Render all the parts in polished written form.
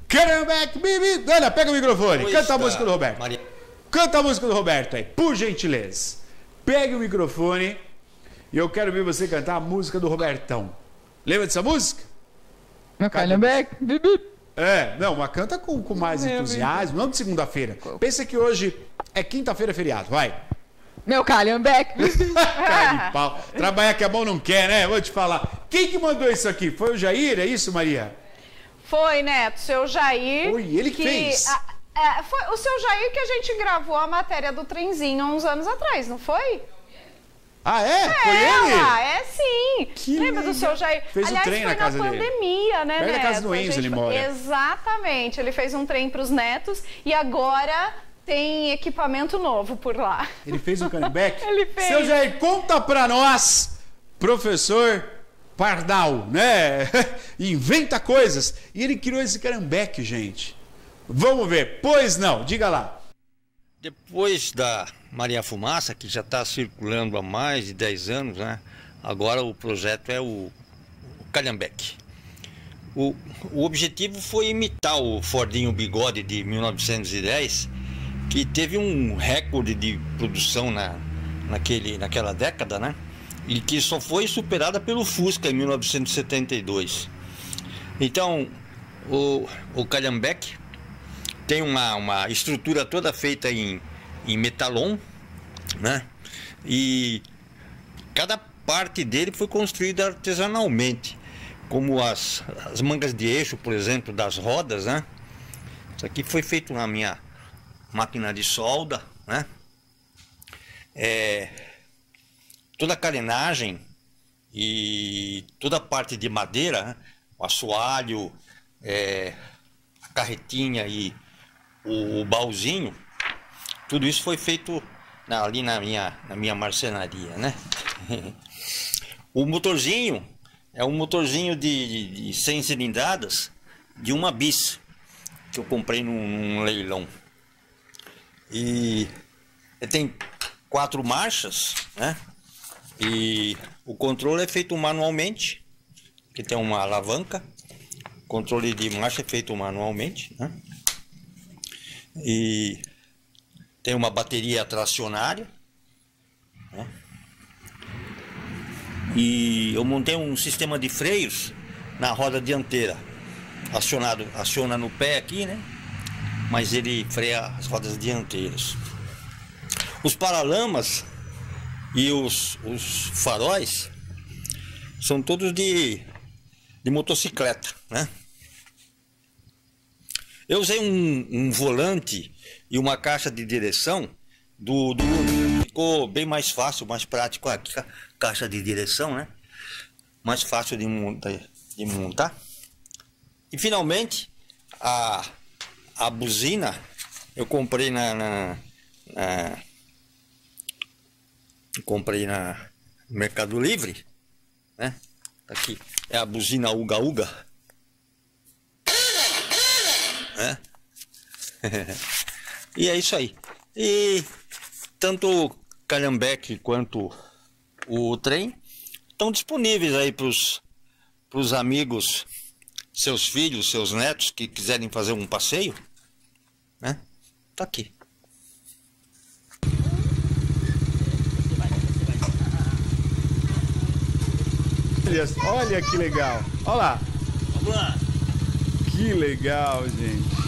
Carambeque, bibi. Ana, pega o microfone. Pois Canta a tá, música do Roberto. Maria. Canta a música do Roberto aí, por gentileza. Pegue o microfone e eu quero ver você cantar a música do Robertão. Lembra dessa música? Meu Calhambeque, bibi. Não, mas canta com mais entusiasmo, não de segunda-feira. Pensa que hoje é quinta-feira feriado, vai. Meu Calhambeque, bibi. Cara de pau. Trabalhar que a mão não quer, né? Vou te falar. Quem que mandou isso aqui? Foi o Jair, é isso, Maria? Foi, Neto, seu Jair. Foi ele que fez. Foi o seu Jair que a gente gravou a matéria do trenzinho há uns anos atrás, não foi? Ah, é? Foi ele? É sim. Que Lembra do seu Jair? Fez Aliás, um trem foi na casa dele. pandemia, né, Perto da Neto? casa do Enzo ele mora. Exatamente. Ele fez um trem para os netos e agora tem equipamento novo por lá. Ele fez um carambeque? Ele fez. Seu Jair, conta pra nós, professor Pardal, né? Inventa coisas. E ele criou esse carambeque, gente. Vamos ver. Pois não, diga lá. Depois da Maria Fumaça, que já está circulando há mais de 10 anos, né? Agora o projeto é o Calhambeque. O objetivo foi imitar o Fordinho Bigode de 1910, que teve um recorde de produção naquela década, né? E que só foi superada pelo Fusca em 1972. Então, o Calhambeque tem uma estrutura toda feita em metalon, né? E cada parte dele foi construída artesanalmente, como as mangas de eixo, por exemplo, das rodas, né? Isso aqui foi feito na minha máquina de solda, né? Toda a carenagem e toda a parte de madeira, né? O assoalho, a carretinha e o baúzinho, tudo isso foi feito ali na minha marcenaria, né? O motorzinho é um motorzinho de 100 cilindradas de uma bis que eu comprei num leilão. E ele tem 4 marchas, né? E o controle é feito manualmente, que tem uma alavanca. O controle de marcha é feito manualmente, né? E tem uma bateria tracionária, né? E eu montei um sistema de freios na roda dianteira, aciona no pé aqui, né? Mas ele freia as rodas dianteiras. Os paralamas e os faróis são todos de motocicleta, né? Eu usei um volante e uma caixa de direção ficou bem mais fácil, mais prático aqui, a caixa de direção, né? Mais fácil de montar. E finalmente a buzina eu comprei no Mercado Livre, né? Aqui é a buzina Uga Uga, né? E é isso aí. E tanto o Calhambeque quanto o trem estão disponíveis aí para os amigos, seus filhos, seus netos que quiserem fazer um passeio, né? Tá aqui. Olha que legal. Olha lá. Vamos lá. Que legal, gente.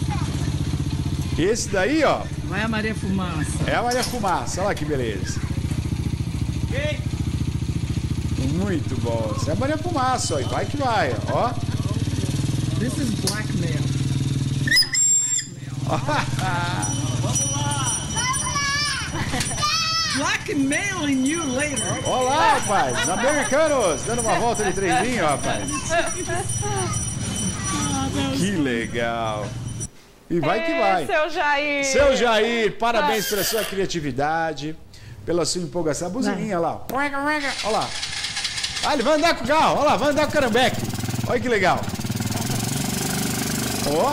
Esse daí, ó. Vai a Maria Fumaça. É a Maria Fumaça. Olha lá que beleza. Muito bom. Essa é a Maria Fumaça, ó. E vai que vai, ó. This is blackmail. Vamos lá. Blackmailing you later. Olá, rapaz. Americanos. Dando uma volta de trenzinho, rapaz. Que legal. E vai que vai. Seu Jair. Seu Jair, parabéns pela sua criatividade, pela sua empolgação. A buzininha lá. Olha lá. Ah, ele vai andar com o carro. Olha lá, vai andar com o Carambeque. Olha que legal. Ó.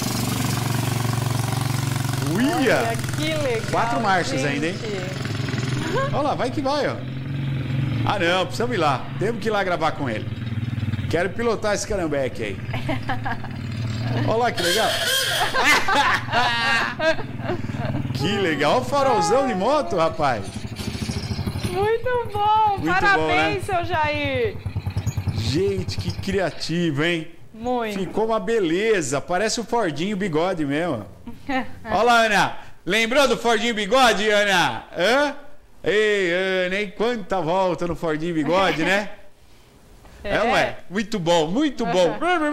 Uia. Olha, que legal. 4 marchas gente. ainda, hein? Olha lá, vai que vai, ó. Ah, não, precisamos ir lá. Temos que ir lá gravar com ele. Quero pilotar esse Carambeque aí. Olha lá que legal. Que legal. Olha o farolzão de moto, rapaz. Muito bom. Muito Parabéns, bom, né? seu Jair. Gente, que criativo, hein? Muito. Ficou uma beleza. Parece o Fordinho Bigode mesmo. Olha lá, Ana. Lembrou do Fordinho Bigode, Ana? Hã? Ei, Ana, hein? Quanta volta no Fordinho Bigode, né? É, não é? Muito bom, muito bom.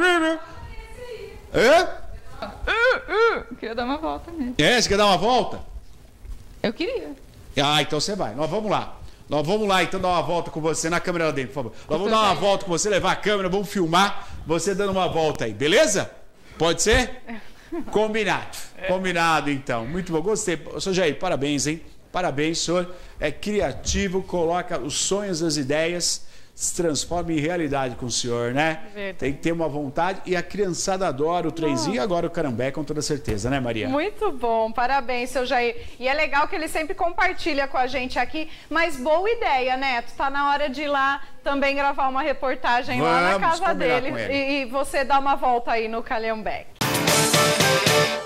Hã? Queria dar uma volta mesmo. É, você quer dar uma volta? Eu queria. Ah, então você vai. Nós vamos lá. Nós vamos lá, então, dar uma volta com você na câmera lá dentro, por favor. Nós vamos dar uma volta com você, levar a câmera, vamos filmar você dando uma volta aí, beleza? Pode ser? Combinado. Combinado, então. Muito bom. Gostei. Sr. Jair, parabéns, hein? Parabéns, senhor. É criativo, coloca os sonhos, as ideias, se transforma em realidade com o senhor, né? Verdade. Tem que ter uma vontade. E a criançada adora o trenzinho e agora o Carambé, com toda certeza, né, Maria? Muito bom, parabéns, seu Jair. E é legal que ele sempre compartilha com a gente aqui, mas boa ideia, Neto. Tá na hora de ir lá também gravar uma reportagem lá na Vamos casa combinar dele com ele. e você dar uma volta aí no Calhambeque.